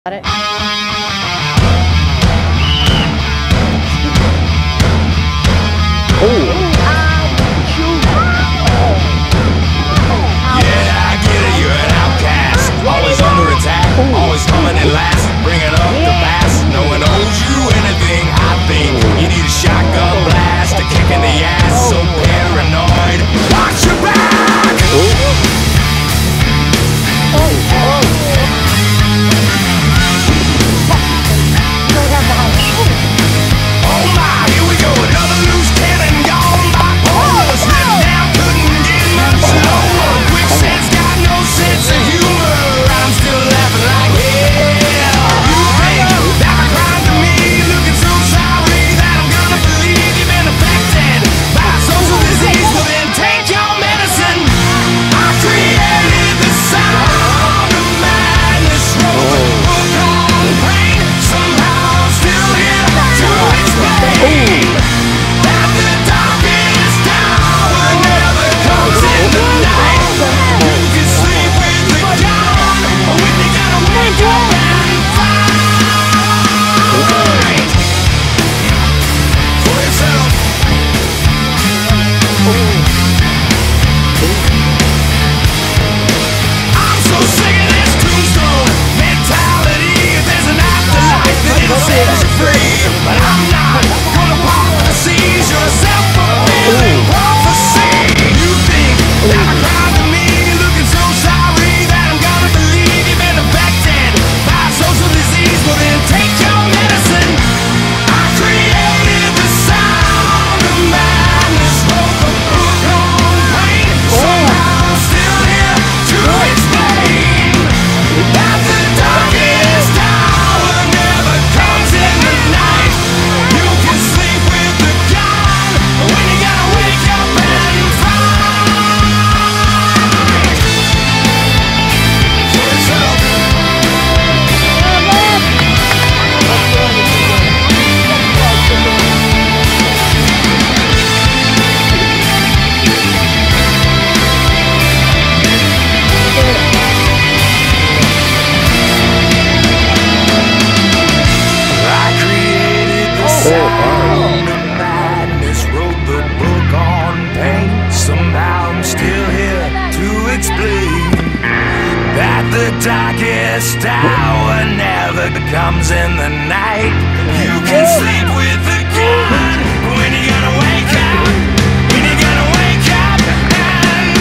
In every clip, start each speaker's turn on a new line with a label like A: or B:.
A: Got it.
B: Yeah, I get it, you're an outcast. Always under attack, always coming in last. Bringing up the past, no one owes you anything. I think you need a shotgun blast, a kick in the ass. So paranoid, watch your back. Oh my, here we go, another loose cannon gone by. Slipped down, couldn't get much lower. Quicksand's got no sense of humor. I'm still laughing like hell. You think that a crime to me, looking so sorry that I'm gonna believe you've been affected by social disease. Well then take your medicine. I created the sound of madness. Wrote a book on pain. Somehow I'm still here to explain that the darkest hour never comes in the night. You can sleep with the gun, or when you gotta wake up and fight for yourself. I'm so sick of this tombstone mentality. If there's an afterlife, then it'll set you free. But I'm not gonna pop the seas. You're a self-fulfilling prophecy. You think that a crime to me, looking so sorry that I'm gonna believe you've been affected by social disease. Well then take your medicine. I created the sound of madness. Wrote the book on pain. Somehow I'm still here to explain that the darkest hour never comes in the night. You can sleep with the gun when you gotta wake up and fight for yourself. I created the sound of madness, wrote the book on pain. Somehow I'm still here to explain that the darkest hour never comes in the night. You can sleep with the gun when you gotta wake up. When you gotta wake up and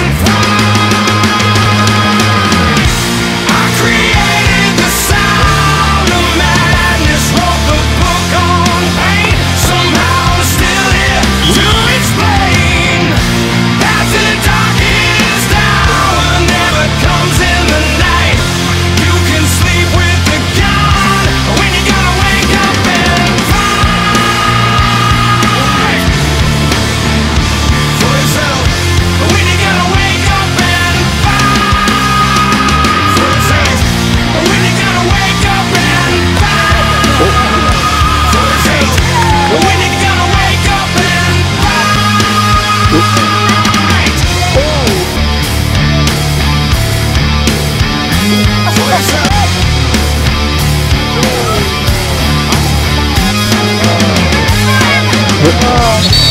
B: fight. I created the sound of madness, wrote the book on pain. Somehow I'm still here to explain that the darkest hour never comes in the night. You can sleep with the gun when you gotta wake up and fight for yourself. When you gotta wake up and fight for yourself. When you gotta wake up and fight for yourself. When you gotta wake up and fight for yourself.